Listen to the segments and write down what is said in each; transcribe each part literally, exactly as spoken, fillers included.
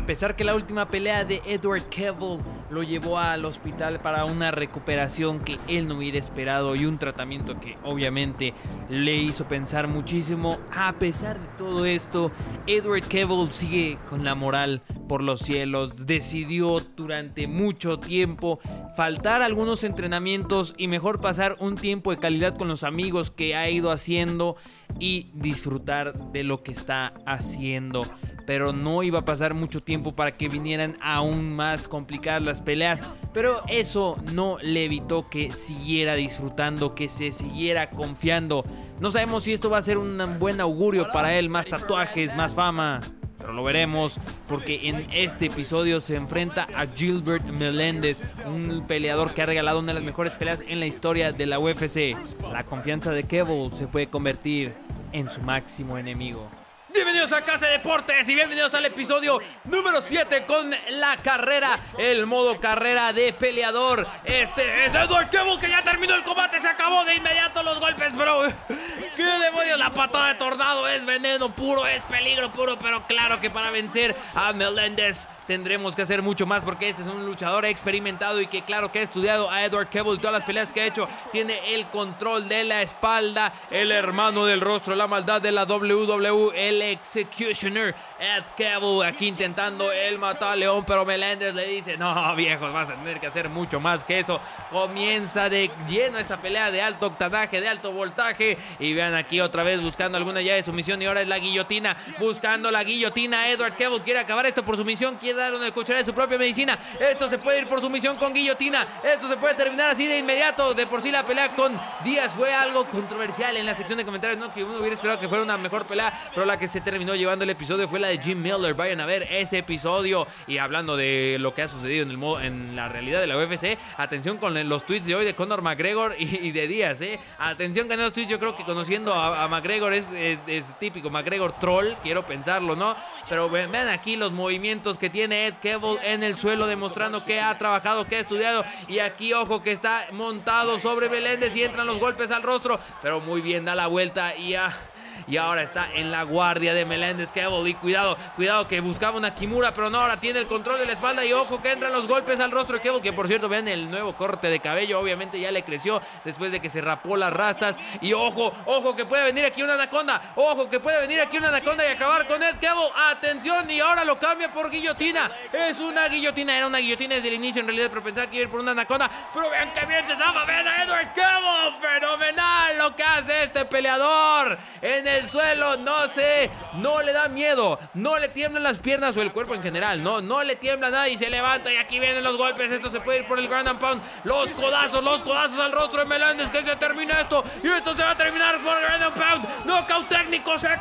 pesar que la última pelea de Edward Cavill lo llevó al hospital para una recuperación que él no hubiera esperado y un tratamiento que obviamente le hizo pensar muchísimo, a pesar de todo esto, Edward Cavill sigue con la moral por los cielos. Decidió durante mucho tiempo faltar algunos entrenamientos y mejor pasar un tiempo de calidad con los amigos que ha ido haciendo y disfrutar de lo que está haciendo. Pero no iba a pasar mucho tiempo para que vinieran aún más complicadas las peleas, pero eso no le evitó que siguiera disfrutando, que se siguiera confiando. No sabemos si esto va a ser un buen augurio para él, más tatuajes, más fama, pero lo veremos, porque en este episodio se enfrenta a Gilbert Melendez, un peleador que ha regalado una de las mejores peleas en la historia de la U F C. La confianza de Cavill se puede convertir en su máximo enemigo. Bienvenidos a Casa de Deportes y bienvenidos al episodio número siete con la carrera, el modo carrera de peleador. Este es Edward Cavill, que ya terminó el combate, se acabó de inmediato los golpes, pero ¿qué demonios? La patada de tornado es veneno puro, es peligro puro, pero claro que para vencer a Melendez tendremos que hacer mucho más, porque este es un luchador experimentado y que claro que ha estudiado a Edward Cavill. Todas las peleas que ha hecho, tiene el control de la espalda, el hermano del rostro, la maldad de la W W E, el Executioner Ed Cavill, aquí intentando el matar a León, pero Melendez le dice: no, viejos, vas a tener que hacer mucho más que eso. Comienza de lleno esta pelea de alto octanaje, de alto voltaje, y vean aquí otra vez buscando alguna llave de sumisión, y ahora es la guillotina, buscando la guillotina. Edward Cavill quiere acabar esto por sumisión, quiere dar una cuchara de su propia medicina. Esto se puede ir por sumisión con guillotina, esto se puede terminar así de inmediato. De por sí la pelea con Díaz fue algo controversial en la sección de comentarios, no que uno hubiera esperado que fuera una mejor pelea, pero la que se terminó llevando el episodio fue la de Jim Miller. Vayan a ver ese episodio. Y hablando de lo que ha sucedido en, el modo, en la realidad de la U F C, atención con los tweets de hoy de Conor McGregor y, y de Díaz, ¿eh? Atención con esos tweets. Yo creo que conociendo a, a McGregor es, es, es típico McGregor troll, quiero pensarlo, ¿no? Pero vean aquí los movimientos que tiene Ed Cavill en el suelo, demostrando que ha trabajado, que ha estudiado. Y aquí, ojo, que está montado sobre Melendez y entran los golpes al rostro, pero muy bien, da la vuelta y ya... Y ahora está en la guardia de Melendez Cavill. Y cuidado, cuidado que buscaba una Kimura, pero no, ahora tiene el control de la espalda. Y ojo que entran los golpes al rostro de Cavill, que por cierto, vean el nuevo corte de cabello. Obviamente ya le creció después de que se rapó las rastas. Y ojo, ojo que puede venir aquí una anaconda. Ojo que puede venir aquí una anaconda y acabar con Ed Cavill. Atención, y ahora lo cambia por guillotina. Es una guillotina, era una guillotina desde el inicio en realidad, pero pensaba que iba a ir por una anaconda. Pero vean que bien se zafa, vean a Edward Cavill. Fenomenal lo que hace este peleador en el el suelo. No sé, no le da miedo, no le tiemblan las piernas o el cuerpo en general, no, no le tiembla nada y se levanta. Y aquí vienen los golpes, esto se puede ir por el ground and pound, los codazos, los codazos al rostro de Melendez, que se termina esto, y esto se va a terminar por el ground and pound. Knockout técnico, se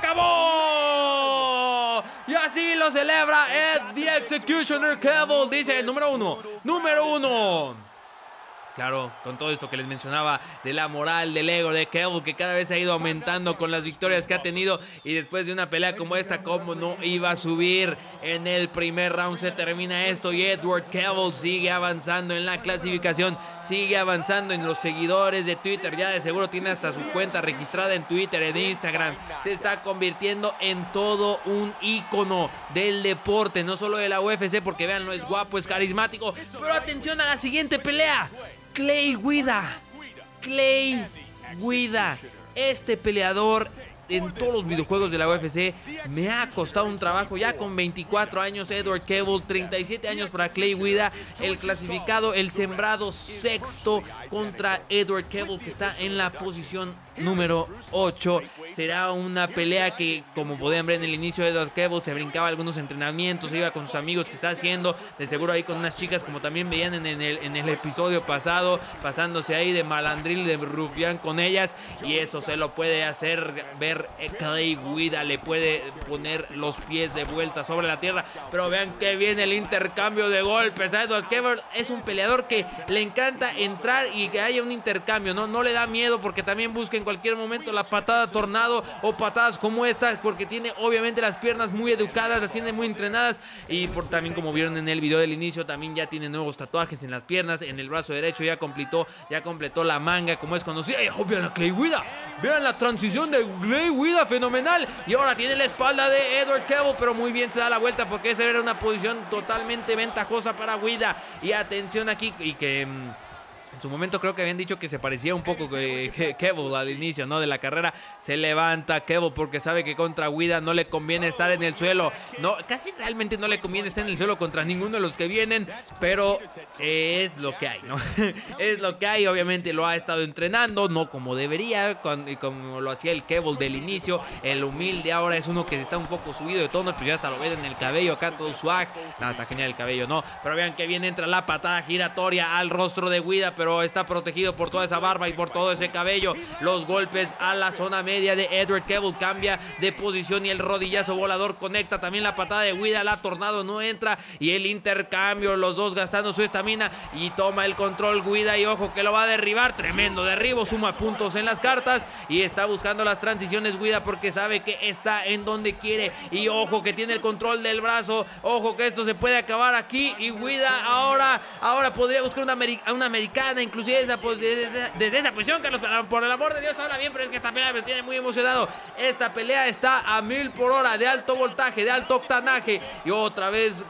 acabó. Y así lo celebra Ed the Executioner Cavill. Dice el número uno, número uno. Claro, con todo esto que les mencionaba de la moral, del ego de Cavill, que cada vez ha ido aumentando con las victorias que ha tenido. Y después de una pelea como esta, como no iba a subir en el primer round, se termina esto. Y Edward Cavill sigue avanzando en la clasificación, sigue avanzando en los seguidores de Twitter. Ya de seguro tiene hasta su cuenta registrada en Twitter, en Instagram. Se está convirtiendo en todo un ícono del deporte, no solo de la U F C, porque vean, no es guapo, es carismático. Pero atención a la siguiente pelea. Clay Guida, Clay Guida, este peleador en todos los videojuegos de la U F C me ha costado un trabajo. Ya con veinticuatro años Edward Cavill, treinta y siete años para Clay Guida, el clasificado, el sembrado sexto contra Edward Cavill, que está en la posición número ocho. Será una pelea que, como podían ver en el inicio, Edward Cavill se brincaba algunos entrenamientos, se iba con sus amigos que está haciendo, de seguro ahí con unas chicas, como también veían en el, en el episodio pasado, pasándose ahí de malandril, de rufián con ellas, y eso se lo puede hacer ver Clay Guida, le puede poner los pies de vuelta sobre la tierra. Pero vean que viene el intercambio de golpes. Edward Cavill es un peleador que le encanta entrar y que haya un intercambio, no, no le da miedo, porque también busca cualquier momento la patada tornado o patadas como estas, porque tiene obviamente las piernas muy educadas, las tiene muy entrenadas, y por también como vieron en el video del inicio, también ya tiene nuevos tatuajes en las piernas, en el brazo derecho ya completó, ya completó la manga como es conocida. Y, oh, vean a Clay Guida, vean la transición de Clay Guida, fenomenal, y ahora tiene la espalda de Edward Cavill, pero muy bien se da la vuelta porque esa era una posición totalmente ventajosa para Guida. Y atención aquí, y que mmm, en su momento creo que habían dicho que se parecía un poco que Cavill al inicio, ¿no?, de la carrera. Se levanta Cavill porque sabe que contra Guida no le conviene estar en el suelo. No, casi realmente no le conviene estar en el suelo contra ninguno de los que vienen, pero es lo que hay, ¿no? Es lo que hay, obviamente lo ha estado entrenando, no como debería, como lo hacía el Cavill del inicio. El humilde ahora es uno que está un poco subido de tono, pues ya hasta lo ven en el cabello acá, todo swag. Nada, está genial el cabello, ¿no? Pero vean que bien entra la patada giratoria al rostro de Guida, pero pero está protegido por toda esa barba y por todo ese cabello. Los golpes a la zona media de Edward Cavill, cambia de posición y el rodillazo volador conecta. También la patada de Guida, la tornado no entra y el intercambio, los dos gastando su estamina y toma el control Guida, y ojo que lo va a derribar. Tremendo derribo, suma puntos en las cartas y está buscando las transiciones Guida porque sabe que está en donde quiere, y ojo que tiene el control del brazo. Ojo que esto se puede acabar aquí, y Guida ahora, ahora podría buscar una, ameri una americana, inclusive esa, pues, desde, esa, desde esa posición, Carlos, por el amor de Dios, ahora bien, pero es que esta pelea me tiene muy emocionado. Esta pelea está a mil por hora, de alto voltaje, de alto octanaje, y otra vez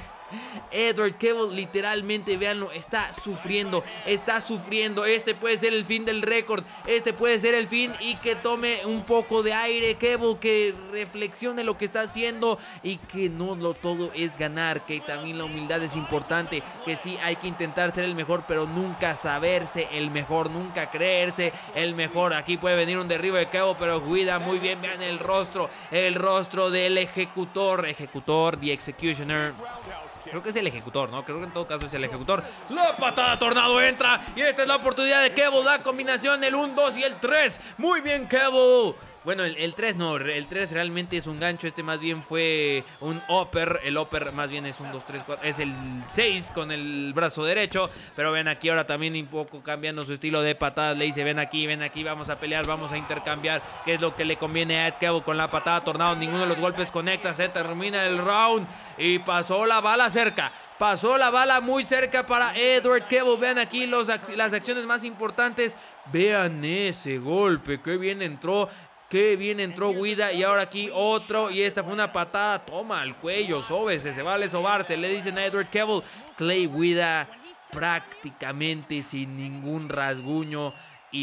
Edward Cavill literalmente, véanlo, está sufriendo, está sufriendo. Este puede ser el fin del récord, este puede ser el fin, y que tome un poco de aire Cavill, que reflexione lo que está haciendo y que no lo todo es ganar, que también la humildad es importante, que sí hay que intentar ser el mejor, pero nunca saberse el mejor, nunca creerse el mejor. Aquí puede venir un derribo de Cavill, pero Guida muy bien, vean el rostro, el rostro del ejecutor, ejecutor, the executioner. Creo que es el ejecutor, ¿no? Creo que en todo caso es el ejecutor. La patada tornado entra y esta es la oportunidad de Cavill. La combinación, el uno, dos y el tres. Muy bien, Cavill. Bueno, el, el tres no, el tres realmente es un gancho. Este más bien fue un upper. El upper más bien es un dos, tres, cuatro. Es el seis con el brazo derecho. Pero ven aquí ahora también un poco cambiando su estilo de patadas. Le dice, ven aquí, ven aquí, vamos a pelear, vamos a intercambiar. ¿Qué es lo que le conviene a Ed Cavill con la patada tornado? Ninguno de los golpes conecta. Se termina el round y pasó la bala cerca. Pasó la bala muy cerca para Edward Cavill. Vean aquí los, las acciones más importantes. Vean ese golpe, qué bien entró. Qué bien entró Guida, y ahora aquí otro, y esta fue una patada, toma al cuello, sóbese, se vale sobarse, le dicen a Edward Cavill. Clay Guida prácticamente sin ningún rasguño y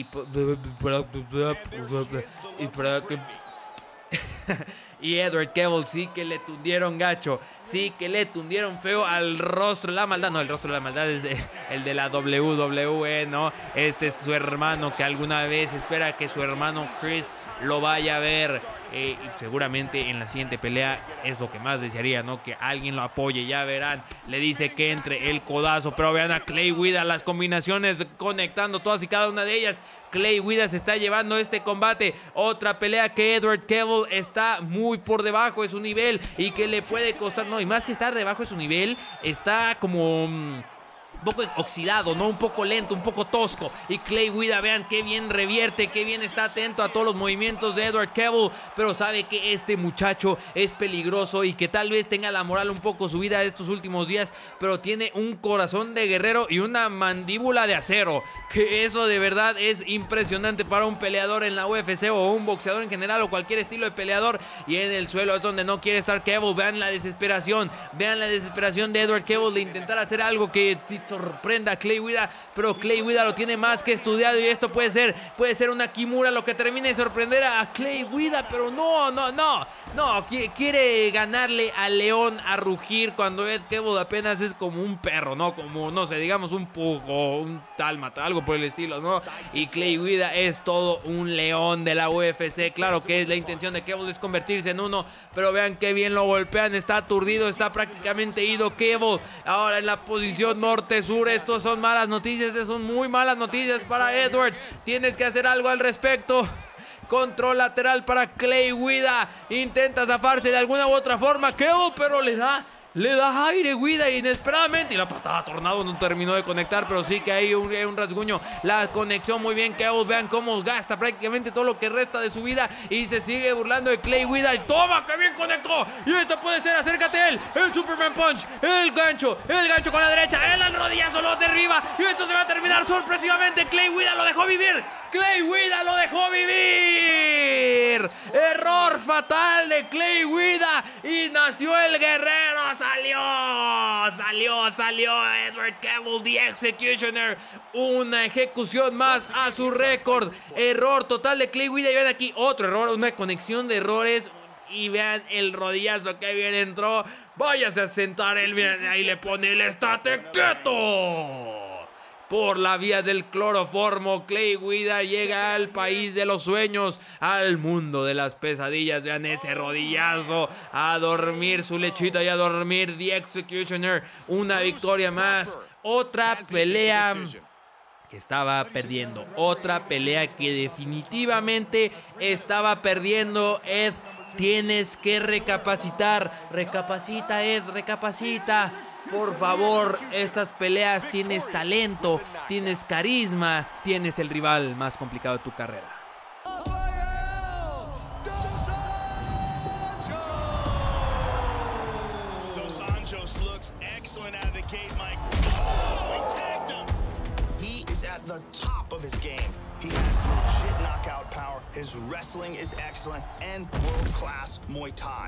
y Edward Cavill sí que le tundieron gacho, sí que le tundieron feo al rostro de la maldad. No, el rostro de la maldad es el de la W W E, ¿no? Este es su hermano, que alguna vez espera que su hermano Chris lo vaya a ver. Eh, y seguramente en la siguiente pelea es lo que más desearía, ¿no? Que alguien lo apoye, ya verán. Le dice que entre el codazo, pero vean a Clay Guida, las combinaciones conectando todas y cada una de ellas. Clay Guida se está llevando este combate. Otra pelea que Edward Cavill está muy por debajo de su nivel y que le puede costar, no, y más que estar debajo de su nivel, está como Mmm, un poco oxidado, ¿no? Un poco lento, un poco tosco. Y Clay Guida, vean qué bien revierte, qué bien está atento a todos los movimientos de Edward Cavill, pero sabe que este muchacho es peligroso y que tal vez tenga la moral un poco subida estos últimos días, pero tiene un corazón de guerrero y una mandíbula de acero, que eso de verdad es impresionante para un peleador en la U F C o un boxeador en general o cualquier estilo de peleador. Y en el suelo es donde no quiere estar Cavill. Vean la desesperación, vean la desesperación de Edward Cavill de intentar hacer algo que sorprenda a Clay Guida, pero Clay Guida lo tiene más que estudiado, y esto puede ser, puede ser una Kimura lo que termine de sorprender a Clay Guida, pero no, no, no, no, quiere ganarle al león a rugir cuando Ed Cavill apenas es como un perro, ¿no? Como, no sé, digamos un pug o un dálmata, algo por el estilo, ¿no? Y Clay Guida es todo un león de la U F C, claro que es la intención de Cavill es convertirse en uno, pero vean qué bien lo golpean, está aturdido, está prácticamente ido Cavill, ahora en la posición norte-sur. Estos son malas noticias, estas son muy malas noticias para Edward, tienes que hacer algo al respecto. Control lateral para Clay Guida, intenta zafarse de alguna u otra forma Cavill, pero le da Le da aire Guida inesperadamente y la patada tornado no terminó de conectar, pero sí que hay un, hay un rasguño. La conexión muy bien, Cable. Vean cómo gasta prácticamente todo lo que resta de su vida y se sigue burlando de Clay Guida. Y toma, que bien conectó. Y esto puede ser, acércate a él. El Superman Punch, el gancho, el gancho con la derecha, el al rodillazo lo derriba. Y esto se va a terminar sorpresivamente. Clay Guida lo dejó vivir. Clay Guida lo dejó vivir. Error fatal de Clay Guida y nació el guerrero. Salió, salió, salió Edward Cable, The Executioner. Una ejecución más a su récord. Error total de Clay Guida. Y vean aquí otro error, una conexión de errores. Y vean el rodillazo que bien entró. Váyase a sentar él. Miren, ahí le pone el estate quieto. Por la vía del cloroformo, Clay Guida llega al país de los sueños, al mundo de las pesadillas. Vean ese rodillazo. A dormir su lechita y a dormir The Executioner. Una victoria más. Otra pelea que estaba perdiendo. Otra pelea que definitivamente estaba perdiendo. Ed, tienes que recapacitar. Recapacita, Ed, recapacita. Por favor, estas peleas tienes talento, tienes carisma, tienes el rival más complicado de tu carrera. Dos Anjos looks excellent out of the gate, Mike. Oh, he tagged him. He is at the top of his game. He has legit knockout power. His wrestling is excellent and world-class Muay Thai.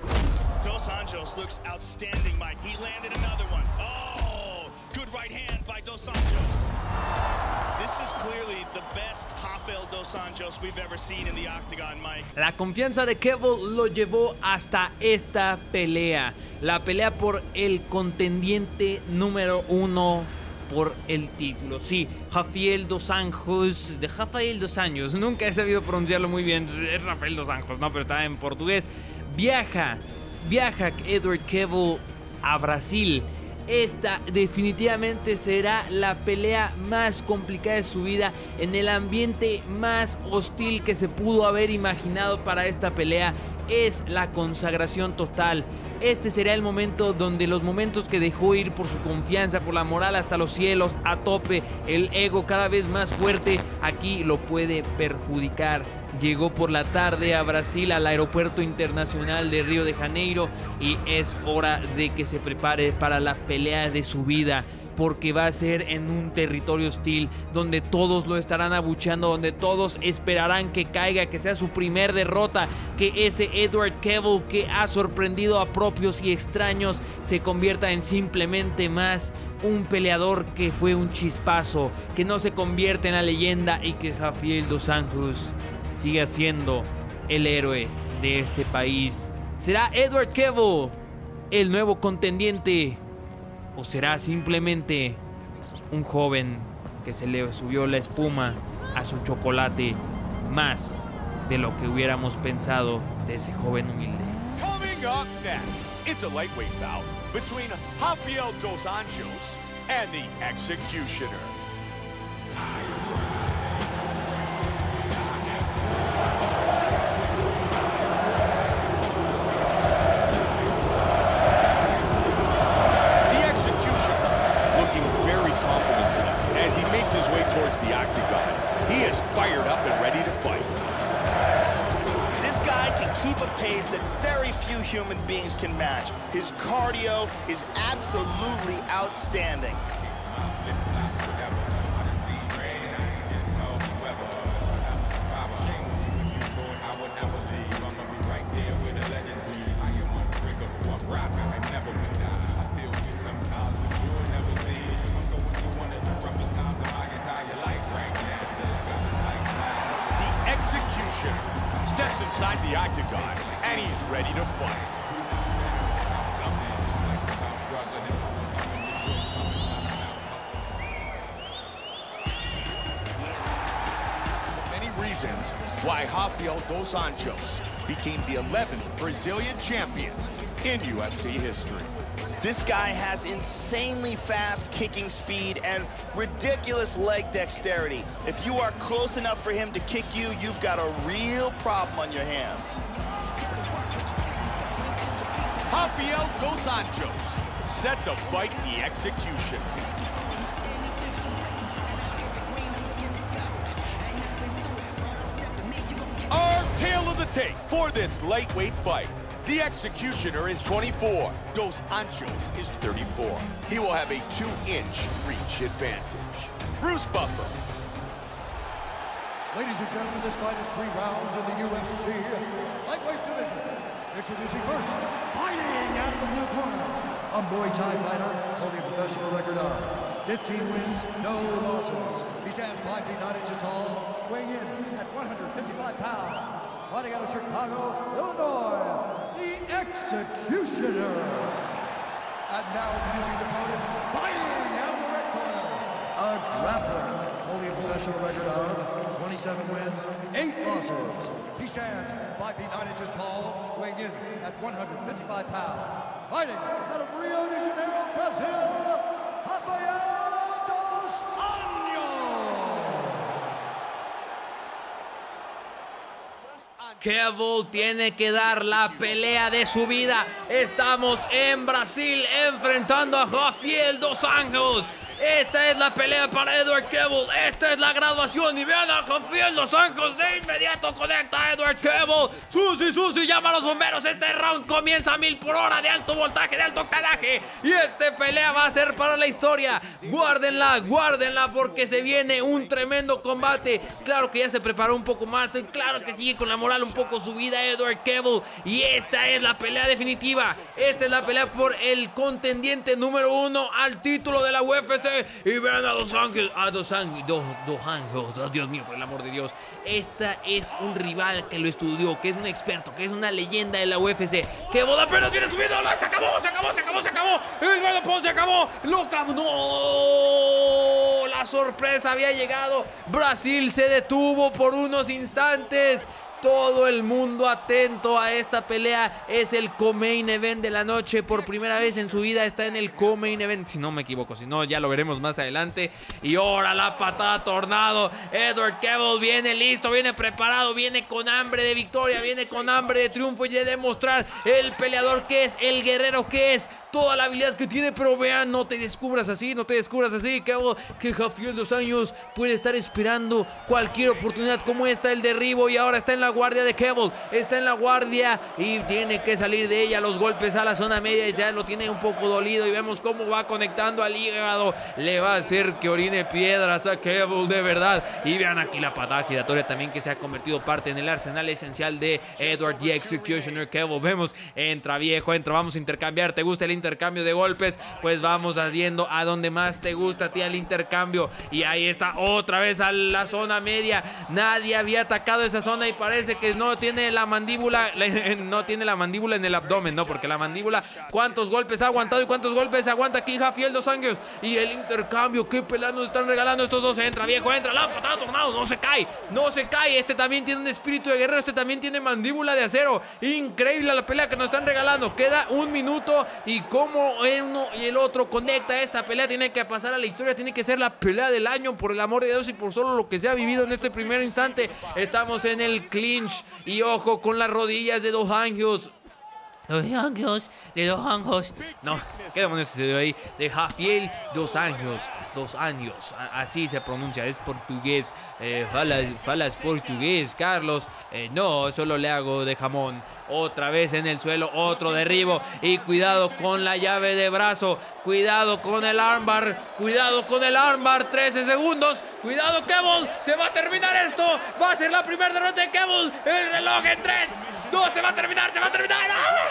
Dos Anjos looks outstanding, Mike. He landed another one. Oh, good right hand by Dos Anjos. This is clearly the best Rafael Dos Anjos we've ever seen in the octagon, Mike. La confianza de Cable lo llevó hasta esta pelea. La pelea por el contendiente número uno por el título. Sí, Rafael Dos Anjos, de Rafael Dos Anjos. Nunca he sabido pronunciarlo muy bien. Es Rafael Dos Anjos, no, pero está en portugués. Viaja. Viaja Edward Cable a Brasil. Esta definitivamente será la pelea más complicada de su vida, en el ambiente más hostil que se pudo haber imaginado para esta pelea. Es la consagración total. Este será el momento donde los momentos que dejó ir por su confianza, por la moral hasta los cielos, a tope, el ego cada vez más fuerte, aquí lo puede perjudicar. Llegó por la tarde a Brasil, al aeropuerto internacional de Río de Janeiro, y es hora de que se prepare para la pelea de su vida, porque va a ser en un territorio hostil donde todos lo estarán abucheando, donde todos esperarán que caiga, que sea su primer derrota, que ese Edward Cable que ha sorprendido a propios y extraños se convierta en simplemente más un peleador que fue un chispazo, que no se convierte en la leyenda y que Rafael Dos Anjos siga siendo el héroe de este país. ¿Será Edward Cable el nuevo contendiente o será simplemente un joven que se le subió la espuma a su chocolate más de lo que hubiéramos pensado de ese joven humilde? Coming up next, it's a lightweight bout between Rafael Dos Anjos and the Executioner. Pace that very few human beings can match. His cardio is absolutely outstanding. The Executioner steps inside the octagon, and he's ready to fight. Many reasons why Rafael Dos Anjos became the eleventh Brazilian champion in U F C history. This guy has insanely fast kicking speed and ridiculous leg dexterity. If you are close enough for him to kick you, you've got a real problem on your hands. Rafael Dos Anjos, set to fight the Executioner. Our tale of the tape for this lightweight fight. The Executioner is twenty-four. Dos Anjos is thirty-four. He will have a two-inch reach advantage. Bruce Buffer. Ladies and gentlemen, this fight is three rounds in the U F C lightweight division. Introducing first, fighting out of the blue corner, a Muay Thai fighter holding a professional record of fifteen wins, no losses. He stands five feet nine inches tall, weighing in at one hundred fifty-five pounds. Fighting out of Chicago, Illinois, the Executioner. And now introducing his opponent, fighting out of the red corner, a grappler holding a professional record of twenty-seven wins, eight losses. He stands five feet nine inches tall, weighing in at one hundred fifty-five pounds. Fighting out of Rio de Janeiro, Brazil, Rafael Dos Anjos. Cavill tiene que dar la pelea de su vida. Estamos en Brasil enfrentando a Rafael Dos Anjos. Esta es la pelea para Edward Cavill. Esta es la graduación. Y vean a Rafael Dos Anjos. De inmediato conecta a Edward Cavill. Susi, Susi, llama a los bomberos. Este round comienza a mil por hora de alto voltaje, de alto octanaje. Y esta pelea va a ser para la historia. Guárdenla, guárdenla, porque se viene un tremendo combate. Claro que ya se preparó un poco más. Claro que sigue con la moral un poco subida Edward Cavill. Y esta es la pelea definitiva. Esta es la pelea por el contendiente número uno al título de la U F C. Y vean a Dos Anjos, a Dos Anjos, Dos, Dos Anjos, oh, Dios mío, por el amor de Dios. Esta es un rival que lo estudió, que es un experto, que es una leyenda de la U F C. Que boda, pero tiene subido, no, se acabó, se acabó, se acabó, se acabó. El Verapón se acabó, lo acabó, no. La sorpresa había llegado. Brasil se detuvo por unos instantes. Todo el mundo atento a esta pelea. Es el co-main event de la noche. Por primera vez en su vida está en el co-main event, si no me equivoco, si no ya lo veremos más adelante. Y ahora la patada tornado. Edward Cavill viene listo, viene preparado, viene con hambre de victoria, viene con hambre de triunfo y de demostrar el peleador que es, el guerrero que es, toda la habilidad que tiene. Pero vean, no te descubras así, no te descubras así, Cavill, que Rafael Dos Anjos puede estar esperando cualquier oportunidad como esta, el derribo, y ahora está en la guardia de Cavill, está en la guardia y tiene que salir de ella. Los golpes a la zona media y ya lo tiene un poco dolido y vemos cómo va conectando al hígado. Le va a hacer que orine piedras a Cavill, de verdad. Y vean aquí la patada giratoria también, que se ha convertido parte en el arsenal esencial de Edward the Executioner Cavill. Vemos, entra viejo, entra, vamos a intercambiar. ¿Te gusta el intercambio de golpes? Pues vamos haciendo a donde más te gusta a ti el intercambio. Y ahí está otra vez a la zona media. Nadie había atacado esa zona y parece que no tiene la mandíbula, no tiene la mandíbula en el abdomen, ¿no? Porque la mandíbula, ¿cuántos golpes ha aguantado y cuántos golpes aguanta aquí Rafael Dos Anjos? Y el intercambio, qué pelea nos están regalando estos dos. Entra viejo, entra, la patada tornado, no se cae, no se cae. Este también tiene un espíritu de guerrero, este también tiene mandíbula de acero. Increíble la pelea que nos están regalando. Queda un minuto y como uno y el otro conecta esta pelea, tiene que pasar a la historia, tiene que ser la pelea del año, por el amor de Dios, y por solo lo que se ha vivido en este primer instante. Estamos en el clinch. Y ojo con las rodillas de Dos Anjos. Dos Anjos, de Dos Anjos. No, ¿qué demonios sucedió ahí? De Rafael Dos Anjos. Dos Anjos, así se pronuncia, es portugués. Eh, falas, falas portugués, Carlos. Eh, no, solo le hago de jamón. Otra vez en el suelo, otro derribo. Y cuidado con la llave de brazo. Cuidado con el armbar. Cuidado con el armbar. trece segundos. Cuidado, Cavill. Se va a terminar esto. Va a ser la primera derrota de Cavill. El reloj en tres. No, se va a terminar. Se va a terminar.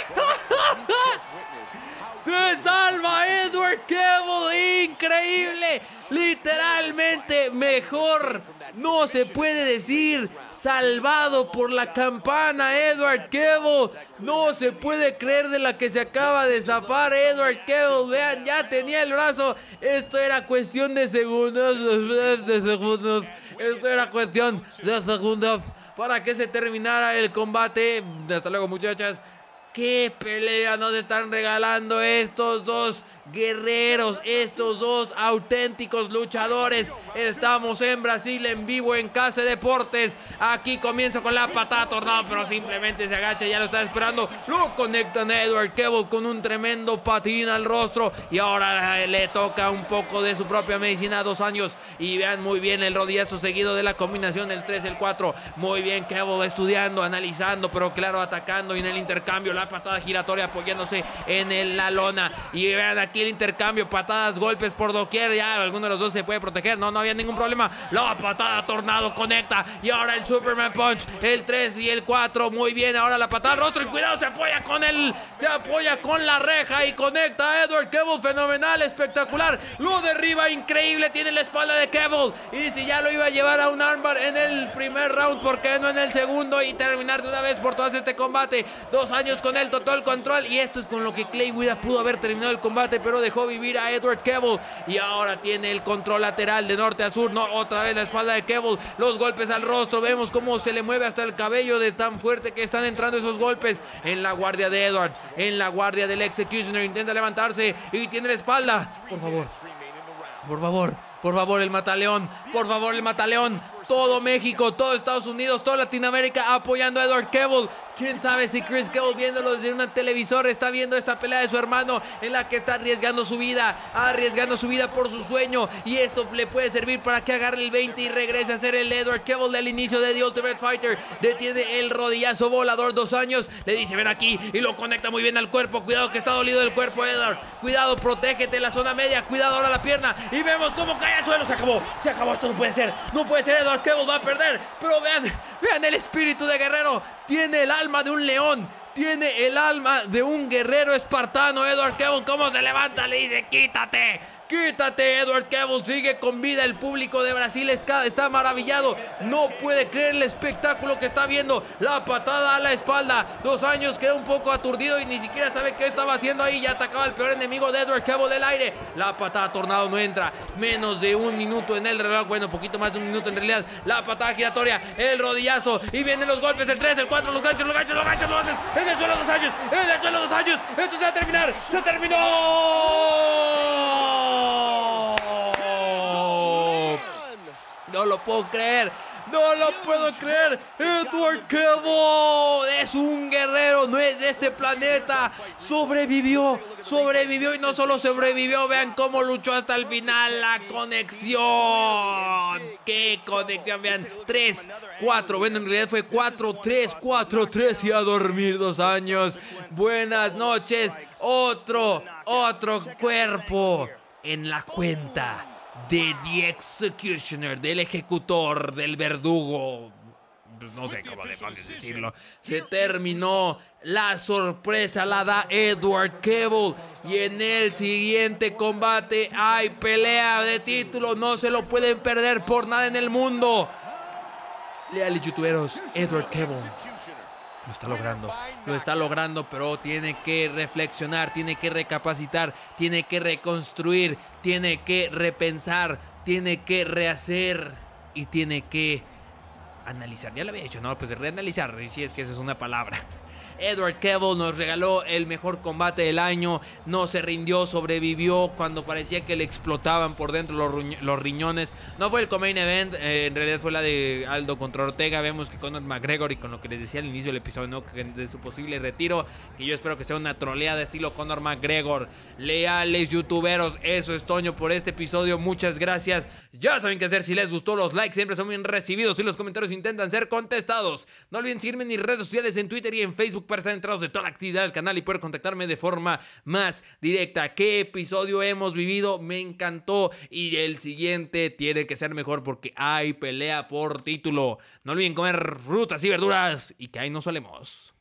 Se salva Edward Cavill. Increíble. Literalmente mejor no se puede decir. Salvado por la campana Edward Cavill. No se puede creer de la que se acaba de zafar Edward Cavill. Vean, ya tenía el brazo. Esto era cuestión de segundos. De segundos. Esto era cuestión de segundos para que se terminara el combate. Hasta luego, muchachas. ¿Qué pelea nos están regalando estos dos guerreros, estos dos auténticos luchadores. Estamos en Brasil, en vivo, en Casa Deportes. Aquí comienza con la patada tornado, pero simplemente se agacha, ya lo está esperando. Lo conectan a Edward Cable con un tremendo patín al rostro. Y ahora le toca un poco de su propia medicina a dos años. Y vean muy bien el rodillazo seguido de la combinación, el tres, el cuatro. Muy bien Cable estudiando, analizando, pero claro, atacando. Y en el intercambio, la patada giratoria apoyándose en el, la lona. Y vean aquí el intercambio, patadas, golpes por doquier. Ya alguno de los dos se puede proteger, no, no había ningún problema. La patada tornado conecta. Y ahora el Superman Punch, el tres y el cuatro. Muy bien, ahora la patada al rostro. Y cuidado, se apoya con el, se apoya con la reja y conecta a Edward Cable. Fenomenal, espectacular. Lo derriba, increíble. Tiene la espalda de Cable. Y si ya lo iba a llevar a un armbar en el primer round, ¿por qué no en el segundo? Y terminar de una vez por todas este combate. Dos años con el total control. Y esto es con lo que Clay Guida pudo haber terminado el combate, pero dejó vivir a Edward Cable. Y ahora tiene el control lateral de norte a sur. No, otra vez la espalda de Cable. Los golpes al rostro. Vemos cómo se le mueve hasta el cabello de tan fuerte que están entrando esos golpes. En la guardia de Edward, en la guardia del Executioner. Intenta levantarse y tiene la espalda. Por favor, por favor, por favor el Mataleón. Por favor el Mataleón. Todo México, todo Estados Unidos, toda Latinoamérica apoyando a Edward Cable. Quién sabe si Chris Cable, viéndolo desde una televisor, está viendo esta pelea de su hermano en la que está arriesgando su vida, arriesgando su vida por su sueño. Y esto le puede servir para que agarre el veinte y regrese a ser el Edward Cable del inicio de The Ultimate Fighter. Detiene el rodillazo volador, dos años. Le dice ven aquí y lo conecta muy bien al cuerpo. Cuidado que está dolido del cuerpo, Edward. Cuidado, protégete la zona media. Cuidado ahora la pierna. Y vemos cómo cae al suelo. Se acabó, se acabó. Esto no puede ser, no puede ser. Edward Cable va a perder. Pero vean, vean el espíritu de guerrero. Tiene el alma de un león. Tiene el alma de un guerrero espartano. Edward Cable, cómo se levanta, le dice quítate. Quítate, Edward Cable, sigue con vida. El público de Brasil está, está maravillado. No puede creer el espectáculo que está viendo. La patada a la espalda. Dos años, queda un poco aturdido y ni siquiera sabe qué estaba haciendo ahí. Ya atacaba al peor enemigo de Edward Cable del aire. La patada tornado no entra. Menos de un minuto en el reloj. Bueno, poquito más de un minuto en realidad. La patada giratoria, el rodillazo. Y vienen los golpes, el tres, el cuatro, los ganchos, los ganchos, los ganchos, los ganchos. En el suelo dos años, en el suelo dos años. Esto se va a terminar. Se terminó. No lo puedo creer. No lo puedo creer. Edward Cable es un guerrero, no es de este planeta. Sobrevivió, sobrevivió y no solo sobrevivió, vean cómo luchó hasta el final. La conexión. Qué conexión, vean. tres, cuatro, bueno, en realidad fue cuatro, tres, cuatro, tres y a dormir dos años. Buenas noches. Otro, otro cuerpo en la cuenta de The Executioner, del ejecutor, del verdugo. No sé cómo demonios decirlo. Se terminó. La sorpresa la da Edward Cable. Y en el siguiente combate hay pelea de título. No se lo pueden perder por nada en el mundo. Leales youtuberos, Edward Cable lo está logrando, lo está logrando, pero tiene que reflexionar, tiene que recapacitar, tiene que reconstruir, tiene que repensar, tiene que rehacer y tiene que analizar. Ya lo había dicho, ¿no? Pues reanalizar, si es que esa es una palabra. Edward Cable nos regaló el mejor combate del año. No se rindió, sobrevivió cuando parecía que le explotaban por dentro los, los riñones. No fue el co-main event, eh, en realidad fue la de Aldo contra Ortega. Vemos que Conor McGregor, y con lo que les decía al inicio del episodio, ¿no? Que de su posible retiro, que yo espero que sea una troleada estilo Conor McGregor. Leales youtuberos, eso es Toño por este episodio. Muchas gracias. Ya saben qué hacer. Si les gustó, los likes siempre son bien recibidos y los comentarios intentan ser contestados. No olviden seguirme en mis redes sociales, en Twitter y en Facebook, para estar enterados de toda la actividad del canal y poder contactarme de forma más directa. ¿Qué episodio hemos vivido? Me encantó, y el siguiente tiene que ser mejor porque hay pelea por título. No olviden comer frutas y verduras y que ahí nos solemos.